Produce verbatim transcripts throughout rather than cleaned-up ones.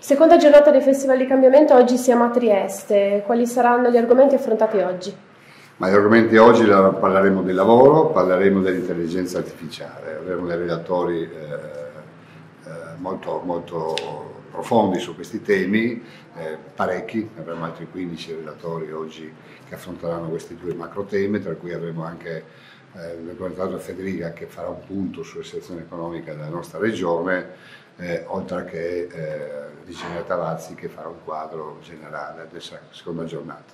Seconda giornata del Festival di Cambiamento, oggi siamo a Trieste. Quali saranno gli argomenti affrontati oggi? Ma gli argomenti oggi parleremo del lavoro, parleremo dell'intelligenza artificiale, avremo dei relatori eh, eh, molto, molto profondi su questi temi, eh, parecchi, avremo altri quindici relatori oggi che affronteranno questi due macro temi, tra cui avremo anche eh, il governatore Federica che farà un punto sulla situazione economica della nostra regione, eh, oltre che eh, l'ingegner Tavazzi che farà un quadro generale della seconda giornata.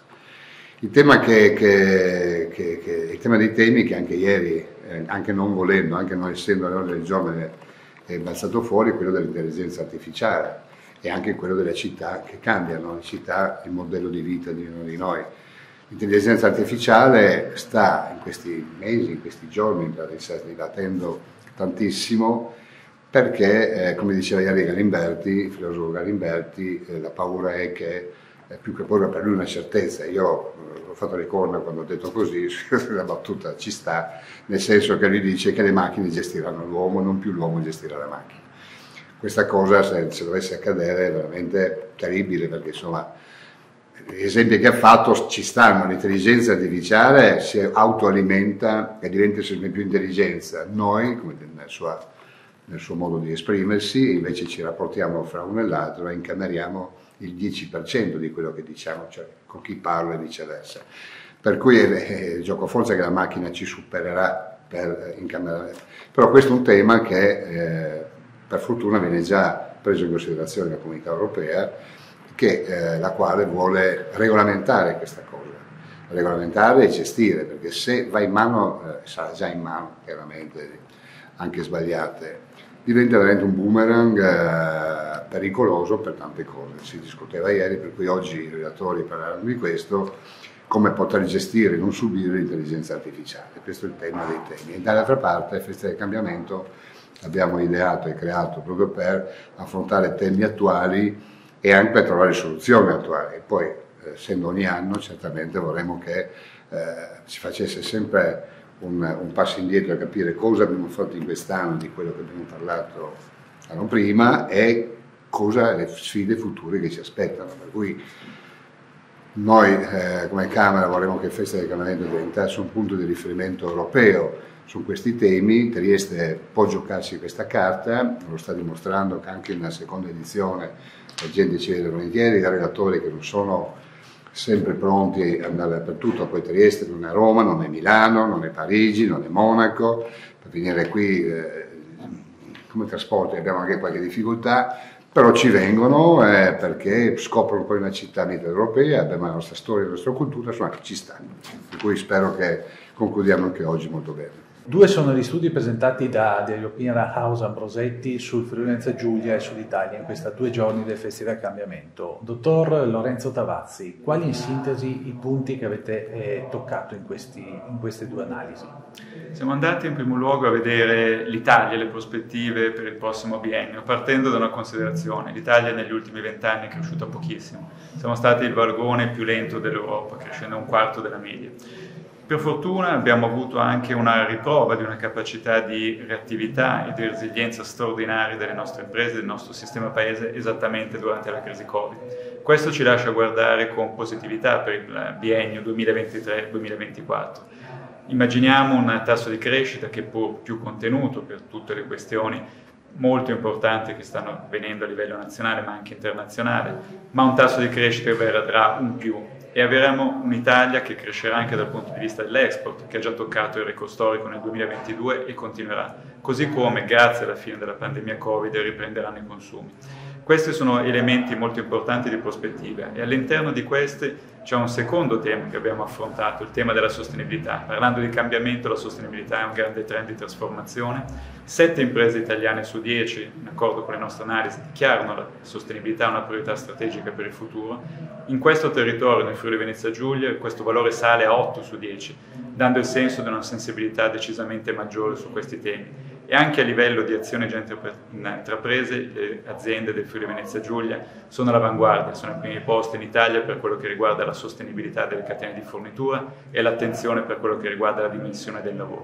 Il tema, che, che, che, che, il tema dei temi che anche ieri, eh, anche non volendo, anche non essendo all'ordine del giorno, è, è balzato fuori, è quello dell'intelligenza artificiale e anche quello delle città che cambiano, le città, il modello di vita di ognuno di noi. L'intelligenza artificiale sta in questi mesi, in questi giorni, sta dibattendo tantissimo perché, eh, come diceva ieri Galimberti, il filosofo Galimberti, eh, la paura è che eh, più che paura per lui una certezza. Io eh, ho fatto le corna quando ho detto così, la battuta ci sta, nel senso che lui dice che le macchine gestiranno l'uomo, non più l'uomo gestirà la macchina. Questa cosa, se, se dovesse accadere, è veramente terribile, perché insomma gli esempi che ha fatto ci stanno. L'intelligenza artificiale si autoalimenta e diventa sempre più intelligenza. Noi, come nel suo, nel suo modo di esprimersi, invece ci rapportiamo fra uno e l'altro e incameriamo il dieci per cento di quello che diciamo, cioè con chi parla e viceversa. Per cui è il gioco forza che la macchina ci supererà per incamerare. Però questo è un tema che eh, per fortuna viene già preso in considerazione dalla Comunità Europea, che, eh, la quale vuole regolamentare questa cosa, regolamentare e gestire, perché se va in mano, eh, sarà già in mano, chiaramente, anche sbagliate, diventa veramente un boomerang eh, pericoloso per tante cose. Si discuteva ieri, per cui oggi i relatori parlarono di questo, come poter gestire e non subire l'intelligenza artificiale. Questo è il tema dei temi. E dall'altra parte, il Festival del Cambiamento abbiamo ideato e creato proprio per affrontare temi attuali e anche per trovare soluzioni attuali. E poi, essendo ogni anno, certamente vorremmo che eh, si facesse sempre un, un passo indietro a capire cosa abbiamo fatto in quest'anno di quello che abbiamo parlato l'anno prima e cosa le sfide future che ci aspettano. Per cui noi eh, come Camera vorremmo che il Festival del Cambiamento diventasse un punto di riferimento europeo su questi temi. Trieste può giocarsi questa carta, lo sta dimostrando che anche nella seconda edizione la gente ci vede volentieri, i relatori che non sono sempre pronti ad andare dappertutto. Poi Trieste non è Roma, non è Milano, non è Parigi, non è Monaco, per venire qui eh, come trasporti abbiamo anche qualche difficoltà, però ci vengono eh, perché scoprono poi una città mitteleuropea, abbiamo la nostra storia, la nostra cultura, insomma ci stanno, per cui spero che concludiamo anche oggi molto bene. Due sono gli studi presentati da The European House Ambrosetti sul Friuli Venezia Giulia e sull'Italia in questi due giorni del Festival Cambiamento. Dottor Lorenzo Tavazzi, quali in sintesi i punti che avete eh, toccato in, questi, in queste due analisi? Siamo andati in primo luogo a vedere l'Italia e le prospettive per il prossimo biennio, partendo da una considerazione: l'Italia negli ultimi vent'anni è cresciuta pochissimo, siamo stati il vagone più lento dell'Europa, crescendo un quarto della media. Per fortuna abbiamo avuto anche una riprova di una capacità di reattività e di resilienza straordinaria delle nostre imprese, del nostro sistema paese, esattamente durante la crisi Covid. Questo ci lascia guardare con positività per il biennio duemilaventitré duemilaventiquattro. Immaginiamo un tasso di crescita che, pur più contenuto per tutte le questioni molto importanti che stanno avvenendo a livello nazionale ma anche internazionale, ma un tasso di crescita che verrà un più, e avremo un'Italia che crescerà anche dal punto di vista dell'export, che ha già toccato il record storico nel duemilaventidue e continuerà, così come grazie alla fine della pandemia Covid riprenderanno i consumi. Questi sono elementi molto importanti di prospettiva, e all'interno di questi c'è un secondo tema che abbiamo affrontato, il tema della sostenibilità. Parlando di cambiamento, la sostenibilità è un grande trend di trasformazione. Sette imprese italiane su dieci, in accordo con le nostre analisi, dichiarano la sostenibilità una priorità strategica per il futuro. In questo territorio, nel Friuli Venezia Giulia, questo valore sale a otto su dieci, dando il senso di una sensibilità decisamente maggiore su questi temi. E anche a livello di azioni già intraprese, le aziende del Friuli Venezia Giulia sono all'avanguardia, sono ai primi posti in Italia per quello che riguarda la sostenibilità delle catene di fornitura e l'attenzione per quello che riguarda la dimensione del lavoro.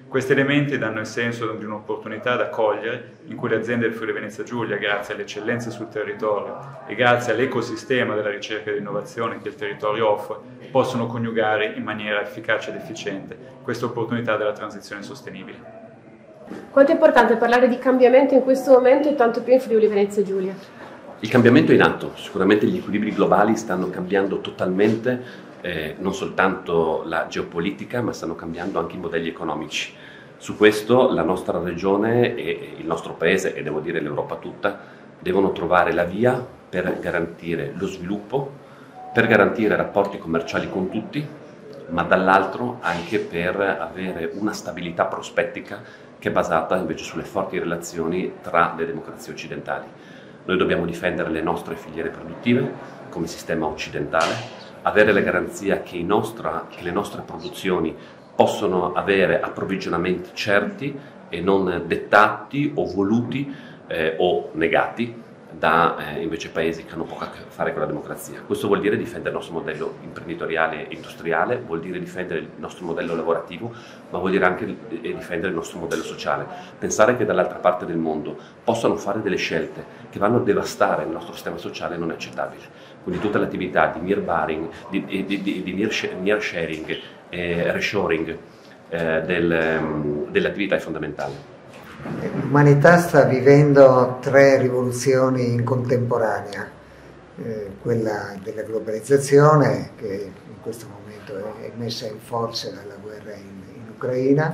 Questi elementi danno il senso di un'opportunità da cogliere in cui le aziende del Friuli Venezia Giulia, grazie alle eccellenze sul territorio e grazie all'ecosistema della ricerca e dell'innovazione che il territorio offre, possono coniugare in maniera efficace ed efficiente questa opportunità della transizione sostenibile. Quanto è importante parlare di cambiamento in questo momento e tanto più in Friuli Venezia Giulia? Il cambiamento è in atto, sicuramente gli equilibri globali stanno cambiando totalmente, eh, non soltanto la geopolitica, ma stanno cambiando anche i modelli economici. Su questo la nostra regione e il nostro paese, e devo dire l'Europa tutta, devono trovare la via per garantire lo sviluppo, per garantire rapporti commerciali con tutti, ma dall'altro anche per avere una stabilità prospettica che è basata invece sulle forti relazioni tra le democrazie occidentali. Noi dobbiamo difendere le nostre filiere produttive come sistema occidentale, avere la garanzia che, i nostra, che le nostre produzioni possono avere approvvigionamenti certi e non dettati o voluti eh, o negati da eh, invece paesi che hanno poco a che fare con la democrazia. Questo vuol dire difendere il nostro modello imprenditoriale e industriale, vuol dire difendere il nostro modello lavorativo, ma vuol dire anche eh, difendere il nostro modello sociale. Pensare che dall'altra parte del mondo possano fare delle scelte che vanno a devastare il nostro sistema sociale non è accettabile. Quindi tutta l'attività di nearbaring, di, di, di, di near sharing e reshoring eh, del, um, dell'attività è fondamentale. L'umanità sta vivendo tre rivoluzioni in contemporanea, eh, quella della globalizzazione che in questo momento è messa in forza dalla guerra in, in Ucraina,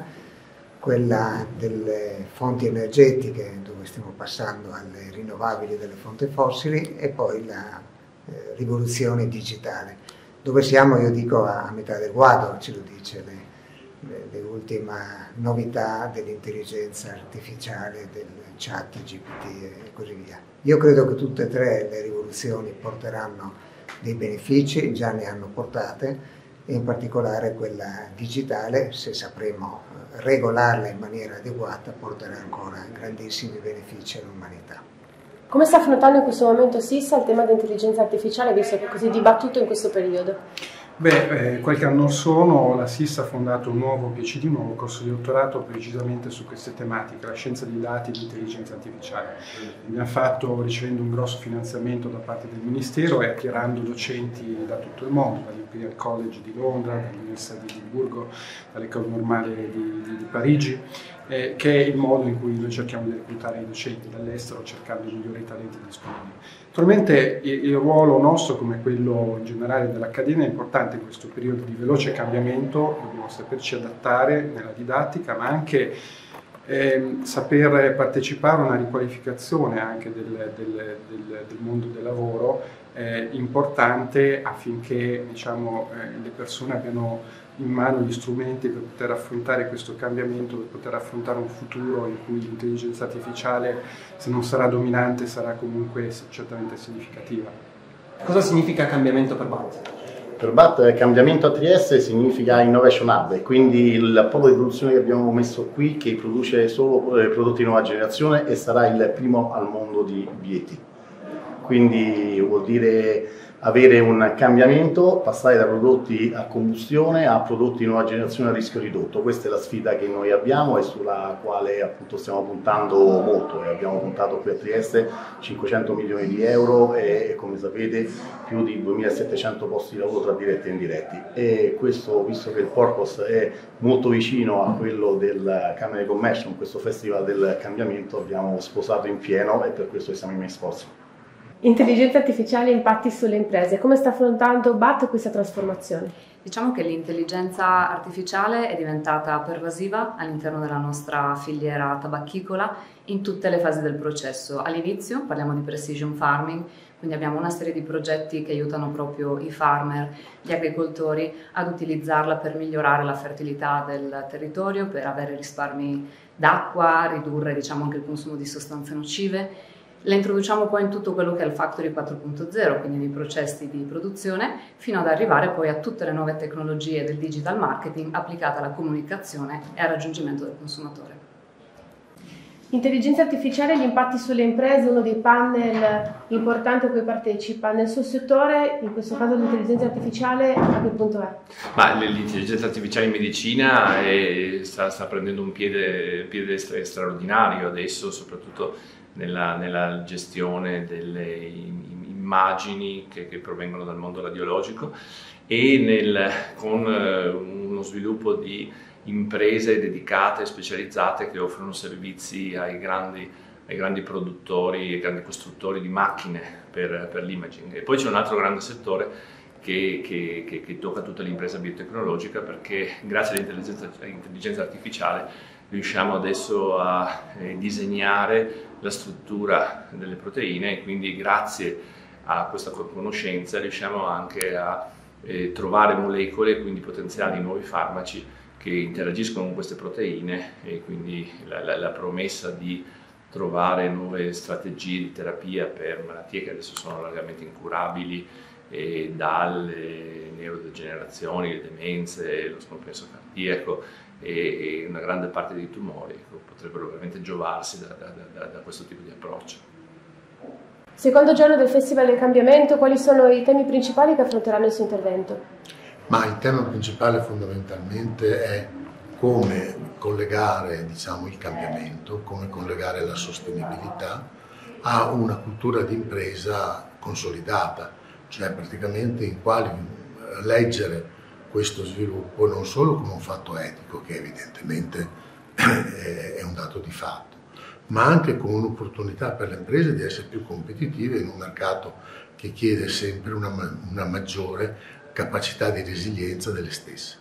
quella delle fonti energetiche dove stiamo passando alle rinnovabili delle fonti fossili e poi la eh, rivoluzione digitale, dove siamo, io dico, a, a metà del guado, ce lo dice le Le, le ultime novità dell'intelligenza artificiale, del chat G P T e così via. Io credo che tutte e tre le rivoluzioni porteranno dei benefici, già ne hanno portate, e in particolare quella digitale, se sapremo regolarla in maniera adeguata, porterà ancora grandissimi benefici all'umanità. Come sta affrontando in questo momento SISSA il tema dell'intelligenza artificiale, visto che è così dibattuto in questo periodo? Beh, eh, qualche anno or sono la SISSA ha fondato un nuovo P C D, un nuovo corso di dottorato precisamente su queste tematiche, la scienza dei dati e l'intelligenza artificiale. L'abbiamo fatto ricevendo un grosso finanziamento da parte del Ministero e attirando docenti da tutto il mondo, dall'Imperial College di Londra, dall'Università di Edimburgo, dall'École Normale di, di, di Parigi, eh, che è il modo in cui noi cerchiamo di reclutare i docenti dall'estero cercando i migliori talenti disponibili. Naturalmente il, il ruolo nostro, come quello in generale dell'Accademia, è importante in questo periodo di veloce cambiamento, dobbiamo saperci adattare nella didattica, ma anche eh, saper partecipare a una riqualificazione anche del, del, del, del mondo del lavoro eh, importante affinché, diciamo, eh, le persone abbiano in mano gli strumenti per poter affrontare questo cambiamento, per poter affrontare un futuro in cui l'intelligenza artificiale, se non sarà dominante, sarà comunque certamente significativa. Cosa significa cambiamento per B A T? Per B A T cambiamento a Trieste significa Innovation Hub, e quindi il polo di produzione che abbiamo messo qui, che produce solo prodotti di nuova generazione e sarà il primo al mondo di B A T. Quindi vuol dire avere un cambiamento, passare da prodotti a combustione a prodotti di nuova generazione a rischio ridotto. Questa è la sfida che noi abbiamo e sulla quale appunto stiamo puntando molto, e abbiamo puntato qui a Trieste cinquecento milioni di euro e, e come sapete più di duemilasettecento posti di lavoro tra diretti e indiretti, e questo, visto che il purpose è molto vicino a quello del Camera di Commercio, in questo Festival del Cambiamento abbiamo sposato in pieno, e per questo siamo in miei sforzi. Intelligenza artificiale e impatti sulle imprese. Come sta affrontando B A T questa trasformazione? Diciamo che l'intelligenza artificiale è diventata pervasiva all'interno della nostra filiera tabacchicola in tutte le fasi del processo. All'inizio parliamo di precision farming, quindi abbiamo una serie di progetti che aiutano proprio i farmer, gli agricoltori ad utilizzarla per migliorare la fertilità del territorio, per avere risparmi d'acqua, ridurre, diciamo, anche il consumo di sostanze nocive. Le introduciamo poi in tutto quello che è il Factory quattro punto zero, quindi nei processi di produzione, fino ad arrivare poi a tutte le nuove tecnologie del digital marketing applicate alla comunicazione e al raggiungimento del consumatore. Intelligenza artificiale e gli impatti sulle imprese, uno dei panel importanti a cui partecipa. Nel suo settore, in questo caso l'intelligenza artificiale, a che punto è? Ma l'intelligenza artificiale in medicina è, sta, sta prendendo un piede, piede straordinario adesso, soprattutto nella, nella gestione delle immagini che, che provengono dal mondo radiologico e nel, con uno sviluppo di imprese dedicate, specializzate, che offrono servizi ai grandi, ai grandi produttori, ai grandi costruttori di macchine per, per l'imaging. E poi c'è un altro grande settore che, che, che, che tocca tutta l'impresa biotecnologica, perché grazie all'intelligenza, all'intelligenza artificiale riusciamo adesso a eh, disegnare la struttura delle proteine e quindi grazie a questa conoscenza riusciamo anche a eh, trovare molecole, quindi potenziali nuovi farmaci che interagiscono con queste proteine, e quindi la, la, la promessa di trovare nuove strategie di terapia per malattie che adesso sono largamente incurabili, e dalle neurodegenerazioni, le demenze, lo scompenso cardiaco e, e una grande parte dei tumori, ecco, potrebbero veramente giovarsi da, da, da, da questo tipo di approccio. Secondo giorno del Festival del Cambiamento, quali sono i temi principali che affronteranno il suo intervento? Ma il tema principale fondamentalmente è come collegare, diciamo, il cambiamento, come collegare la sostenibilità a una cultura di impresa consolidata, cioè praticamente in quali leggere questo sviluppo non solo come un fatto etico, che evidentemente è un dato di fatto, ma anche come un'opportunità per le imprese di essere più competitive in un mercato che chiede sempre una, una maggiore capacità di resilienza delle stesse.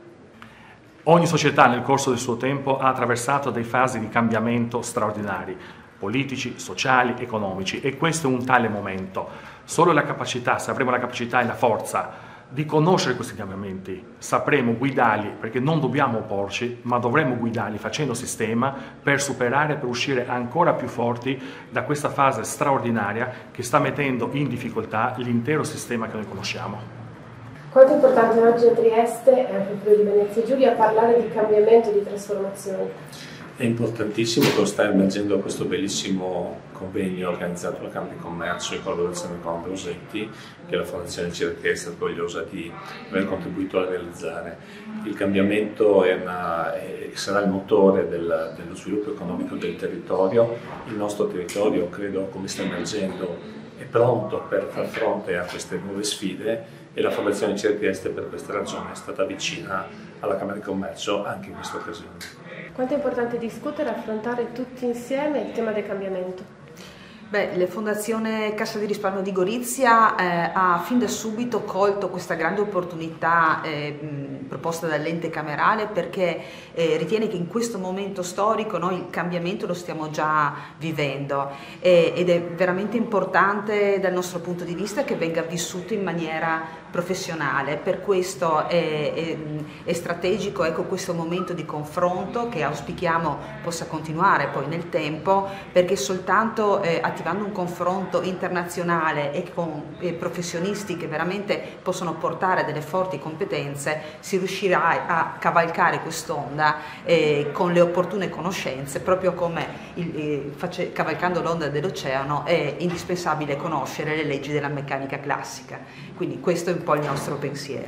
Ogni società nel corso del suo tempo ha attraversato delle fasi di cambiamento straordinari, politici, sociali, economici, e questo è un tale momento. Solo la capacità, se avremo la capacità e la forza di conoscere questi cambiamenti, sapremo guidarli, perché non dobbiamo opporci, ma dovremo guidarli facendo sistema per superare, per uscire ancora più forti da questa fase straordinaria che sta mettendo in difficoltà l'intero sistema che noi conosciamo. Quanto è importante oggi a Trieste e anche il Friuli Venezia Giulia parlare di cambiamento e di trasformazione? È importantissimo che lo sta emergendo questo bellissimo convegno organizzato dalla Camera di Commercio in collaborazione con Ambrosetti, che la Fondazione Cerchia è stata orgogliosa di aver contribuito a realizzare. Il cambiamento è una, è, sarà il motore del, dello sviluppo economico del territorio. Il nostro territorio, credo, come sta emergendo, è pronto per far fronte a queste nuove sfide, e la Fondazione Cerchieste per questa ragione è stata vicina alla Camera di Commercio anche in questa occasione. Quanto è importante discutere e affrontare tutti insieme il tema del cambiamento? Beh, la Fondazione Cassa di Risparmio di Gorizia eh, ha fin da subito colto questa grande opportunità eh, mh, proposta dall'ente camerale, perché eh, ritiene che in questo momento storico noi il cambiamento lo stiamo già vivendo eh, ed è veramente importante dal nostro punto di vista che venga vissuto in maniera professionale. Per questo è, è, è strategico, ecco, questo momento di confronto che auspichiamo possa continuare poi nel tempo, perché soltanto eh, attivando un confronto internazionale e con eh, professionisti che veramente possono portare delle forti competenze si riuscirà a cavalcare quest'onda eh, con le opportune conoscenze, proprio come il, eh, face, cavalcando l'onda dell'oceano è indispensabile conoscere le leggi della meccanica classica. Quindi questo è un po' il nostro pensiero.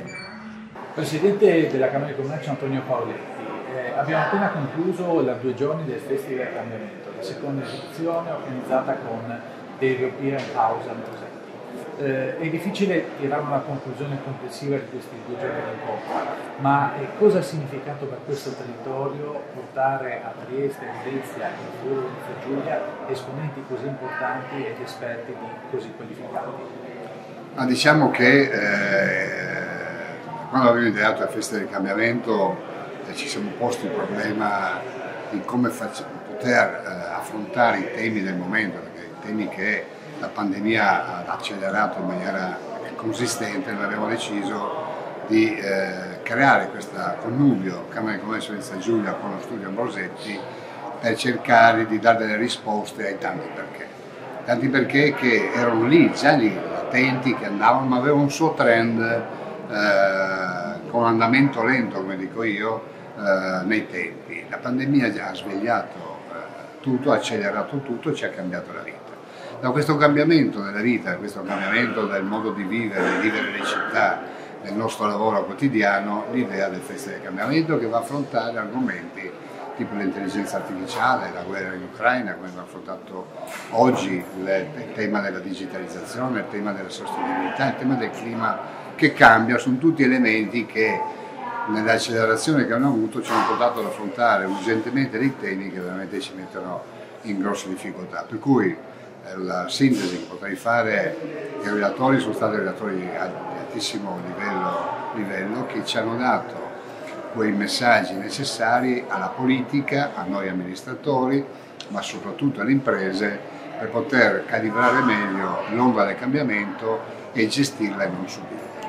Presidente della Camera di Commercio Antonio Paoletti, eh, abbiamo appena concluso la due giorni del Festival del Cambiamento, la seconda edizione organizzata con The European House Ambrosetti. Eh, è difficile tirare una conclusione complessiva di questi due giorni di incontro, ma eh, cosa ha significato per questo territorio portare a Trieste, a Venezia e a Friuli Venezia Giulia esponenti così importanti ed esperti di così qualificati? Ma diciamo che eh, quando abbiamo ideato la Festa del Cambiamento eh, ci siamo posti il problema di come poter eh, affrontare i temi del momento, perché i temi che la pandemia ha accelerato in maniera consistente. Noi abbiamo deciso di eh, creare questo connubio Camera di Commercio Venezia Giulia con lo studio Ambrosetti per cercare di dare delle risposte ai tanti perché. Tanti perché che erano lì, già lì, latenti, che andavano, ma avevano un suo trend eh, con andamento lento, come dico io, eh, nei tempi. La pandemia ha svegliato eh, tutto, ha accelerato tutto e ci ha cambiato la vita. Da questo cambiamento della vita, da questo cambiamento del modo di vivere, di vivere le città, del nostro lavoro quotidiano, l'idea del Festival del Cambiamento, che va a affrontare argomenti tipo l'intelligenza artificiale, la guerra in Ucraina, come abbiamo affrontato oggi, il tema della digitalizzazione, il tema della sostenibilità, il tema del clima che cambia, sono tutti elementi che nell'accelerazione che hanno avuto ci hanno portato ad affrontare urgentemente dei temi che veramente ci mettono in grosse difficoltà. Per cui eh, la sintesi che potrei fare, i relatori sono stati relatori di altissimo livello, livello che ci hanno dato quei messaggi necessari alla politica, a noi amministratori, ma soprattutto alle imprese, per poter calibrare meglio l'onda del cambiamento e gestirla e non subirla.